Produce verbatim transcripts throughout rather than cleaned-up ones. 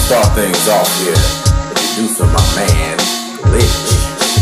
start things off here, introducing my man, Glitch.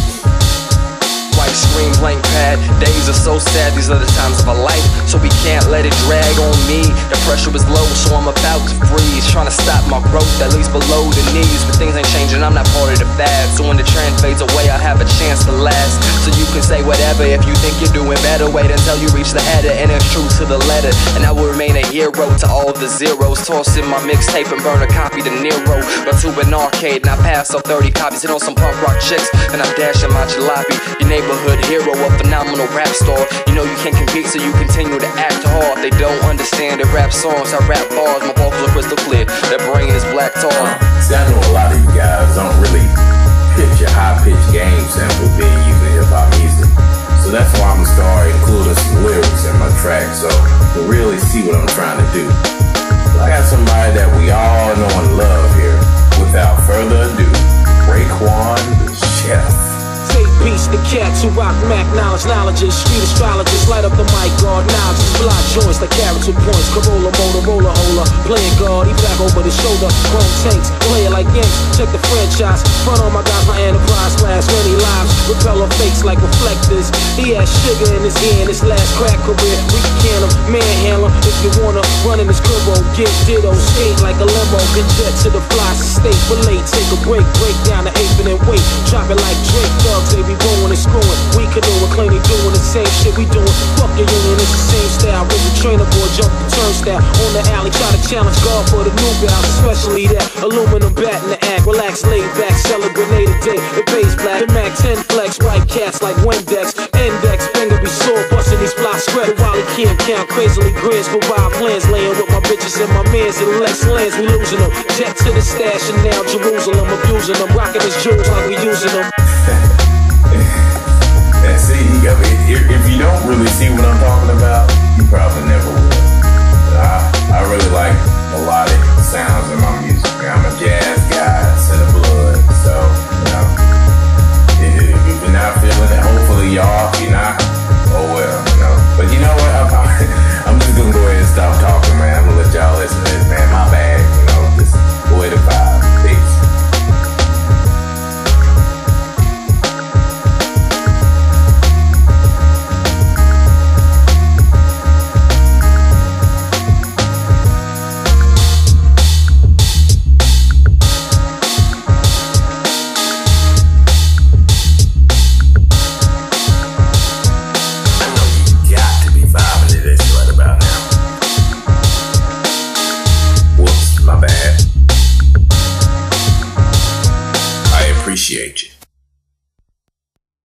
White screen, blank pad, days are so sad, these are the times of our life, so we can't let it drag on me. The pressure is low, so I'm about to freeze, trying to stop my growth, at least below the knees. But things ain't changing, I'm not part of the fad, so when the trend fades away, I have a chance to last. So you can say whatever if you think you're doing better, wait until you reach the header, and it's true to the letter. And I will remain a hero to all the zeros, toss in my mixtape and burn a copy to Nero. Go to an arcade and I pass up thirty copies, hit on some punk rock chicks, and I'm dashing my jalopy. Your neighborhood hero, a phenomenal rap star. You know you can't compete, so you continue to act hard. They don't understand the rap songs, I rap bars. My vocals are crystal clear, their brain is black tar. See, I know a lot of you guys don't really picture high-pitched game samples being used in hip-hop music. So that's why I'm gonna start including some lyrics in my track, so to really see what I'm trying to do. I got somebody that we all know and love here. Without further ado, Raekwon the Chef. Beats, the cats who rock Mac knowledge, knowledges, street astrologists, light up the mic, guard knowledges, block joints like character points, Corolla, Motorola, Hola, playing guard, he back over the shoulder, chrome tanks, play it like Yanks, check the franchise, front on my guys, my enterprise class, many lives, repeller fakes like reflectors, he has sugar in his hand, his last crack career, we can him, manhandle him, if you wanna run in his cribbo, get ditto, skate like a limo, get jet to the fly, state, relate, take a break, break down the apron and wait, drop it like Drake, thugs, they be rolling and screwing. We canoeing, claim they doing the same shit we doing. Fuck your union, it's the same style. With the trainer boy, jump the turnstile. On the alley, try to challenge God for the new bounce. Especially that aluminum bat in the act. Relax, laid back, celebrate a day. It pays black. The Mac ten flex, white cats like Windex. Index, finger be sore, busting these blocks spread. While he can't count, crazily grins for wild plans. Laying with my bitches and my mans and Lex lands, we losing them. Jet to the stash and now Jerusalem, abusing them. Rocking his jewels like we using them. And see, I mean, if, if you don't really see what I'm talking about, you probably never will. But I, I really like melodic sound.